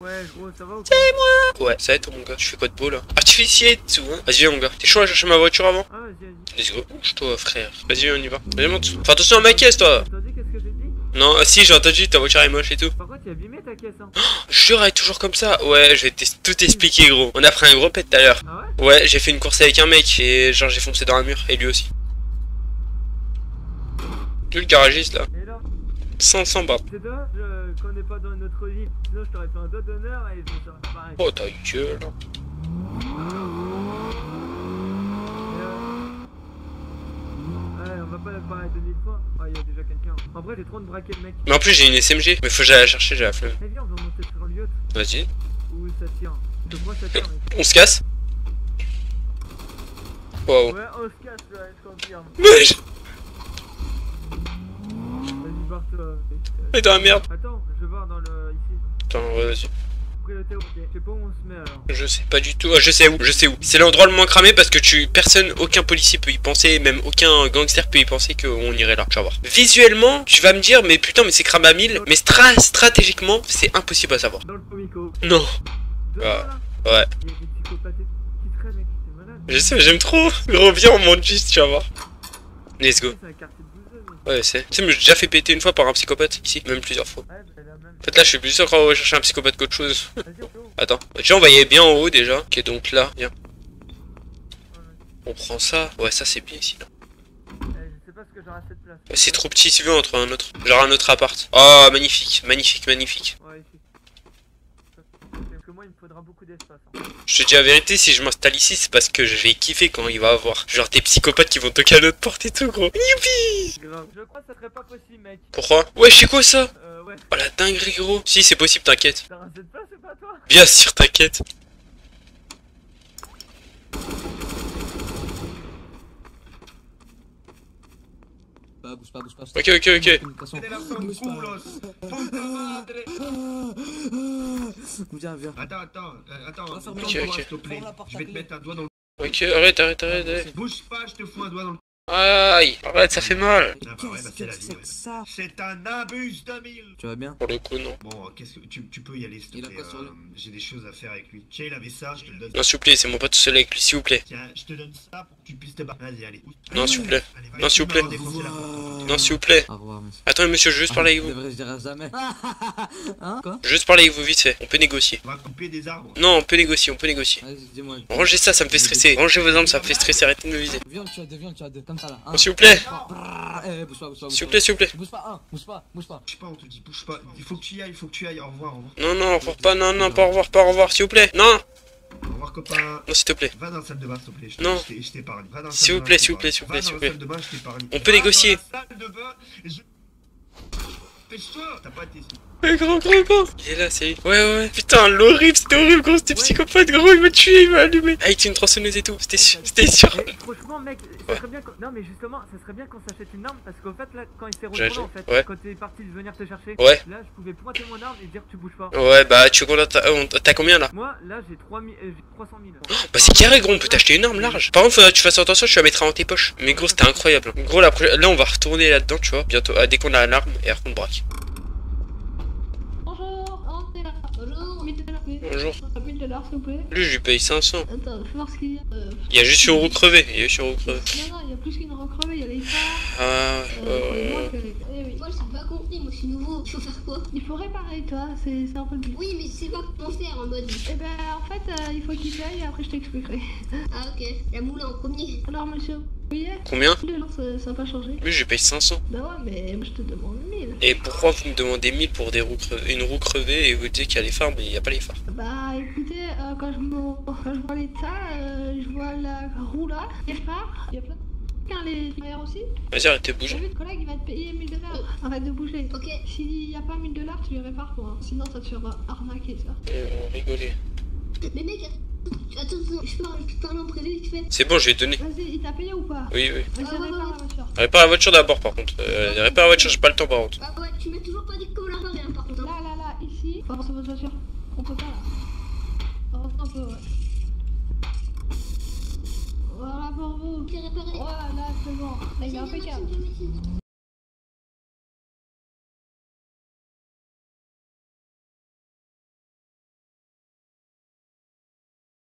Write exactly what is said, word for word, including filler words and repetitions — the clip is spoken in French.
Ouais, gros, ça va ou quoi? C'est moi. Ouais, ça va être mon gars. Je fais quoi de beau là? Artificier et tout, hein. Vas-y, viens, mon gars. T'es chaud à chercher ma voiture avant? Ah, vas-y, vas-y. Let's go. Bouge-toi, frère. Vas-y, on y va. Vas-y, monte. Fais attention à ma caisse, toi. T'as entendu qu'est-ce que j'ai dit? Non, ah, si, j'ai entendu, ta voiture est moche et tout. Par contre, tu as abîmé ta caisse, hein. Je jure, elle est toujours comme ça. Ouais, je vais t- tout expliquer, gros. On a pris un gros pet tout à l'heure. Ah ouais? Ouais, j'ai fait une course avec un mec et genre j'ai foncé dans un mur et lui aussi. Tu le garagiste là? Et là? cinq cents bahts. C'est dommage euh, qu'on n'est pas dans notre vie. Sinon, je t'aurais fait un dos d'honneur et je me serais fait pareil. Oh ta gueule. Et, euh, Ouais, on va pas la parler deux mille fois. Ah, il y a déjà quelqu'un. En vrai, j'ai trop de braquer le mec. Mais en plus j'ai une S M G. Mais faut que j'aille la chercher, j'ai la flemme. Eh, viens, on va monter sur le yacht. Vas-y. Où ça tire. De quoi ça tire, mec? On se casse. Wow. Ouais, on se casse là, je confirme. Mais je... Vas-y, barre-toi. Mais dans la merde. Attends, je vais voir dans le. Ici. Attends, ouais, vas-y. Priorité, ok. Je sais pas où on se met alors. Je sais pas du tout. Ah, je sais où, je sais où. C'est l'endroit le moins cramé parce que tu. Personne, aucun policier peut y penser, même aucun gangster peut y penser qu'on irait là. Tu vas voir. Visuellement, tu vas me dire, mais putain, mais c'est cramé à mille. Mais stra stratégiquement, c'est impossible à savoir. Dans le comico. Non. Devant, Ah, là. ouais. Il y a des psychopathes qui traînent, mec, t'es malade. Je sais, mais j'aime trop. Gros, viens, on monte juste, tu vas voir. Let's go. C'est un quartier de bouseux, mec. Ouais, c'est. Tu sais, mais j'ai déjà fait péter une fois par un psychopathe ici, même plusieurs fois. Ouais, bah la même. En fait, là, je suis plus sûr qu'on va chercher un psychopathe qu'autre chose. Vas-y, on fait où? Attends. Déjà, on va y aller bien en haut déjà. Ok, donc là, viens. On prend ça. Ouais, ça, c'est bien ici. Là. Eh, je sais pas ce que j'aurai assez de place. Ouais, c'est trop petit si tu veux, entre un autre. Genre un autre appart. Oh, magnifique, magnifique, magnifique. Ouais, ici. Parce que moi, il me faudra beaucoup d'espace. Hein. Je te dis la vérité, si je m'installe ici, c'est parce que je vais kiffer quand il va avoir. Genre des psychopathes qui vont toquer à notre porte et tout, gros. Youpi! Grave. Je crois que ça serait pas possible, mec. Pourquoi? Ouais, c'est quoi ça? Euh, ouais. Oh la dinguerie, gros. Si, c'est possible, t'inquiète. T'as assez de place ou pas, toi? Bien sûr, t'inquiète. Bouge pas, bouge pas. Ok, ok, ok. Viens, viens. Attends, attends, euh, attends, On va fermer attends, la moi, porte. s'il te plaît. Je vais te mettre un doigt dans le... Ok, arrête, arrête, arrête, arrête. Bouge pas, je te fous un doigt dans le... Aïe, arrête, ça fait mal. Ah bah ouais, bah c'est la vie, ouais. ça? C'est un abus de mille. Tu vas bien? Pour le coup, non. Bon, qu'est-ce que... Tu, tu peux y aller, s'il te Il a plaît. quoi sur lui? euh, J'ai des choses à faire avec lui. Tiens, il avait ça, je te le donne. Non, s'il vous plaît, c'est mon pote tout seul avec lui, s'il vous plaît. Tiens, je te donne ça pour que tu puisses te battre. Vas-y, allez. Non, s'il vous plaît. Allez, va, Non, s'il vous plaît. va défoncer la porte. Non, s'il vous plaît. Au revoir, monsieur. Attendez, monsieur, je veux juste parler avec vous. Devrais-je dire jamais? Hein? Quoi? Je veux juste parler avec vous vite fait. On peut négocier. On va couper des arbres. Non, on peut négocier, on peut négocier. Vas-y, dis-moi. Rangez ça, ça me fait stresser. Rangez vos armes, ça me fait stresser. Arrêtez de me viser. Viens, tu as deux, viens, tu as deux. Comme ça là. Un. Oh, s'il vous plaît. Eh, bouge pas, bouge pas. S'il vous plaît, s'il vous plaît. Bouge pas, un. Bouge pas, bouge pas. Bouge pas, on te dit, bouge pas. Il faut que tu y ailles, il faut que tu y ailles. Au revoir, au revoir. Non, non, au revoir pas, non, non, pas au revoir, pas au revoir, s'il vous plaît. Non, Au revoir, copain. non, s'il te plaît. Va dans la salle de bain, s'il te plaît. Je te- Non. je t'ai- Je t'épargne. Va dans la S'il salle vous de plaît, bain, je s'il vous plaît, s'il vous t'épargne. plaît, s'il vous Va plaît. dans la salle de bain, je t'épargne. On peut Va négocier. dans la salle de bain, et je... Pêche-toi. T'as pas été... Mais gros, gros, gros. Il est là, c'est lui. Ouais, ouais, ouais. Putain, l'horrible, c'était horrible, gros. C'était psychopathe, gros. Il m'a tué, il m'a allumé. Ah, il était une tronçonneuse et tout. C'était sûr, c'était sûr. Mais franchement, mec, ça serait bien qu'on... Non, mais justement, ça serait bien qu'on s'achète une arme parce qu'en fait, là, quand il s'est retourné, J'achète, en fait, ouais. quand t'es parti de venir te chercher, Ouais. là, je pouvais pointer mon arme et dire que tu bouges pas. Ouais, bah, tu veux qu'on t'as euh, t'as combien là? Moi, là, j'ai trois mille, euh, j'ai trois cent mille. Bah, c'est carré, gros. On peut t'acheter une arme large. Par contre, faudra que tu fasses attention, tu la mettras dans tes poches. Mais gros, c'était incroyable. Gros, la prochaine... là, on va retourner là-dedans, tu vois. Bientôt, ah, dès qu'on a l'arme et après on braque. Bonjour, oh, t'es là. Bonjour, mille dollars. Bonjour. mille dollars, s'il vous plaît. Lui, je lui paye cinq cents. Attends, fais voir ce qu'il y a. Euh, Il y a juste une roue crevée. Il y a juste une roue crevée. Non, non, il y a plus qu'une roue crevée, il y a les phares. Ah, Euh, euh... moi, que les- eh oui. Moi, j'ai pas compris, moi je suis nouveau. Il faut faire quoi? Il faut réparer, toi, c'est c'est un peu le but. Oui, mais je sais pas comment faire en mode. Eh ben, en fait, euh, il faut qu'il paye et après je t'expliquerai. Ah, ok. La moule en premier. Alors, monsieur, vous voyez? Combien? mille dollars, ça ça va pas changer. Lui, je lui paye cinq cents. Bah ouais, mais moi, je te demande mille. Et pourquoi vous me demandez mille pour des roues crevées, une roue crevée et vous dites qu'il y a les phares, mais il n'y a pas les phares? Bah écoutez, euh, quand, je me... quand je vois l'état, euh, je vois la roue là, les phares, il y a plein de quelqu'un les derrière aussi. Vas-y, arrêtez de T'as bouger. vu, le collègue il va te payer mille dollars. Arrête de bouger. Ok. S'il y a pas mille dollars, tu les répares toi. Hein. Sinon, ça te fera arnaquer ça. Et on rigolait. Mais mec, attends, attends, je parle, je parle en privé vite fait. C'est bon, je vais te donner. Vas-y, il t'a payé ou pas? Oui, oui. Vas-y, Ah, ouais, répare ouais, la voiture. Répare la voiture d'abord, par contre. Euh, répare la voiture, j'ai pas le temps, par contre. Ah ouais, tu m'as toujours pas dit comment la réparer, hein, par contre. Là, Hein. là, là, ici. Faut avancer votre voiture. On peut pas là. Avance un peu, ouais. Voilà pour vous. J'ai réparé. Voilà, là, c'est bon. Là, il est Tiens, viens, impeccable. Maxime, viens, Maxime.